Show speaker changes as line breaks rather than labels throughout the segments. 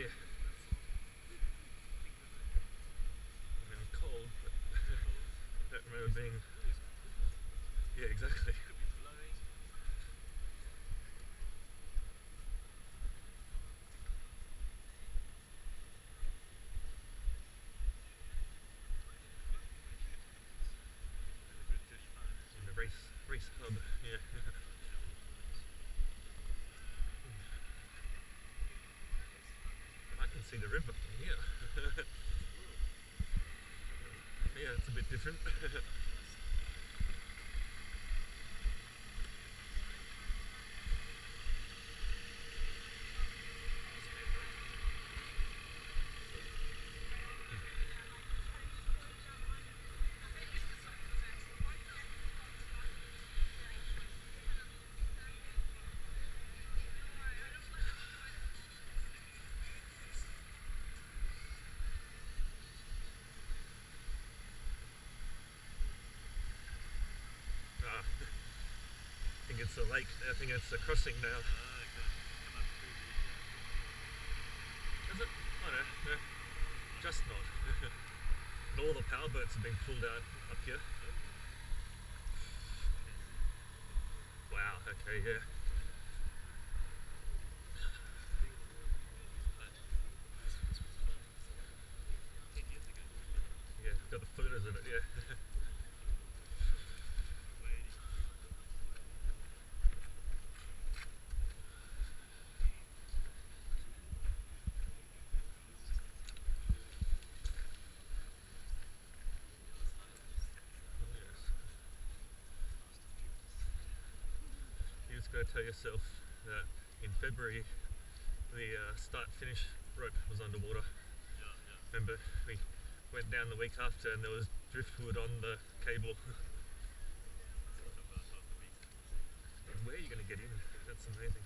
Yeah. I mean, I'm cold, but I don't remember being. Yeah, exactly. In the race hub. Yeah. I can see the river from here. Yeah, it's a bit different. I think it's a lake. I think it's a crossing now. Is it? Oh no, no, just not. But all the power boats have been pulled out up here. Wow. Okay. Yeah. Yeah. Got the photos of it. Yeah. Oh, yes. You just got to tell yourself that in February the start-finish rope was underwater. Remember, we went down the week after and there was driftwood on the cable. Where are you going to get in? That's amazing.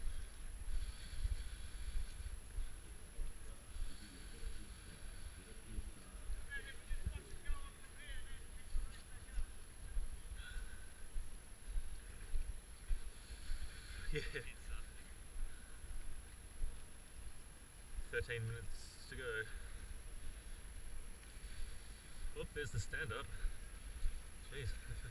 Yeah. 13 minutes to go. Oh, there's the stand-up. Jeez.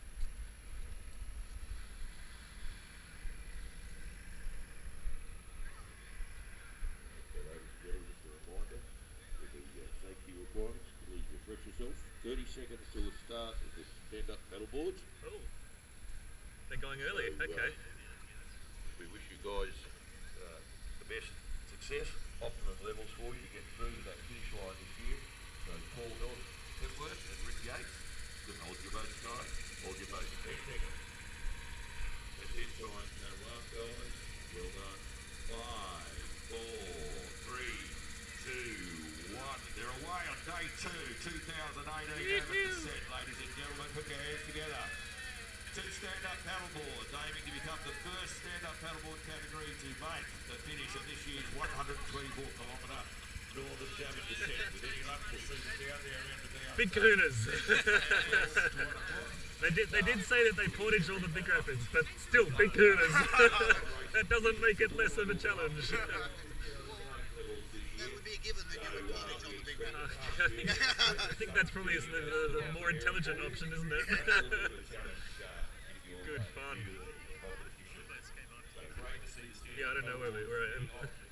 Safety requirements, please refresh yourself. 30 seconds till the start of the stand-up paddleboards.
Oh, they're going early.
So,
Okay.
We wish you guys the best success, optimum levels for you to get through to that finish line this year. So Paul Hepworth and Rick Yates, good hold your boats, guys. Hold your boats. 10 seconds. That's it, guys. No last guys. Well done. 5, 4, 3, 2, 1. They're away on day 2, 2018 amateur set, ladies and gentlemen. Put your hands together. 2 stand-up paddleboards, aiming to become the first stand-up paddleboard category to make the finish of this year's 124-kilometre Northern Java descent. With any luck, we'll see them down there around the day.
Big kahunas. They did say that they portaged all the big rapids, but still, big kahunas. That doesn't make it less of a challenge.
That would be a given that you would portage on the big one.
I think that's probably the more intelligent option, isn't it? Good fun. Yeah, I don't know where we were at.